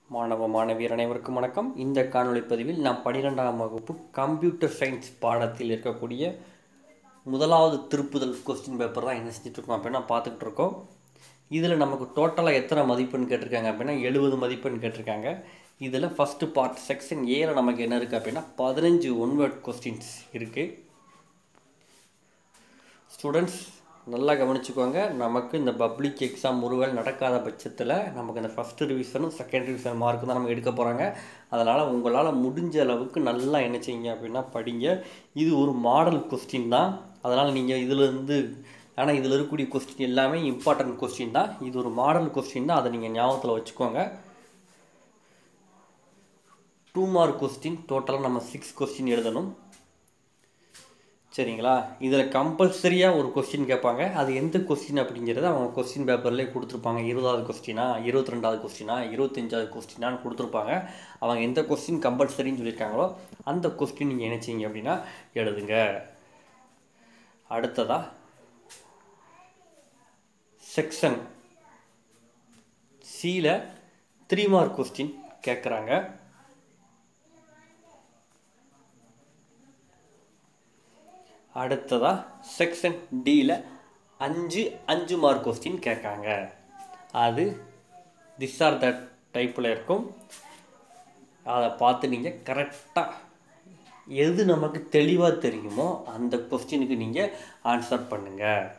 மாணவ மாணவியர் அனைவருக்கும் வணக்கம். இந்த காணொளி பதிவில் நாம் 12ஆம் வகுப்பு கம்ப்யூட்டர் சயின்ஸ் பாடத்தில் இருக்கக்கூடிய முதலாவது திருப்புதல் கொஸ்டின் பேப்பர் தான் என்ன செஞ்சுட்ருக்கோம் அப்படின்னா பார்த்துக்கிட்டு இருக்கோம். இதில் நமக்கு டோட்டலாக எத்தனை மதிப்பெண் கேட்டிருக்காங்க அப்படின்னா 70 மதிப்பெண் கேட்டிருக்காங்க. இதில் ஃபஸ்ட்டு பார்ட் செக்ஷன் ஏல நமக்கு என்ன இருக்குது அப்படின்னா 15 ஒன்வேர்ட் கொஸ்டின்ஸ் இருக்குது. ஸ்டூடெண்ட்ஸ் நல்லா கவனிச்சுக்கோங்க. நமக்கு இந்த பப்ளிக் எக்ஸாம் ஒருவேளை நடக்காத பட்சத்தில் நமக்கு இந்த ஃபஸ்ட்டு ரிவிஷனும் செகண்ட் ரிவிஷன் மார்க்கு தான் நம்ம எடுக்க போகிறாங்க. அதனால் உங்களால் முடிஞ்ச அளவுக்கு நல்லா என்ன செய்யுங்க அப்படின்னா படிங்க. இது ஒரு மாடல் கொஸ்டின் தான். அதனால் நீங்கள் இதிலேருந்து ஆனால் இதில் இருக்கக்கூடிய கொஸ்டின் எல்லாமே இம்பார்ட்டன்ட் கொஸ்டின் தான். இது ஒரு மாடல் கொஸ்டின் தான், அதை நீங்கள் ஞாபகத்தில் வச்சுக்கோங்க. 2 மார்க் கொஸ்டின் டோட்டலாக நம்ம 6 கொஸ்டின் எழுதணும். சரிங்களா? இதில் கம்பல்சரியாக ஒரு கொஸ்டின் கேட்பாங்க. அது எந்த கொஸ்டின் அப்படிங்கிறது அவங்க கொஸ்டின் பேப்பர்லேயே கொடுத்துருப்பாங்க. 20வது கொஸ்டினா, 22வது கொஸ்டினா, 25வது கொஸ்டினான்னு கொடுத்துருப்பாங்க. அவங்க எந்த கொஸ்டின் கம்பல்சரின்னு சொல்லியிருக்காங்களோ அந்த கொஸ்டின் நீங்கள் என்ன செய்யுங்க அப்படின்னா எழுதுங்க. அடுத்ததாக செக்ஷன் சியில் 3 மார்க் கொஸ்டின் கேட்குறாங்க. அடுத்ததாக செக்ஷன் டியில் 5 மார்க் கொஸ்டின் கேட்காங்க. அது திஸ் ஆர் தட் டைப்பில் இருக்கும். அதை பார்த்து நீங்கள் கரெக்டாக எது நமக்கு தெளிவாக தெரியுமோ அந்த கொஸ்டினுக்கு நீங்கள் ஆன்சர் பண்ணுங்கள்.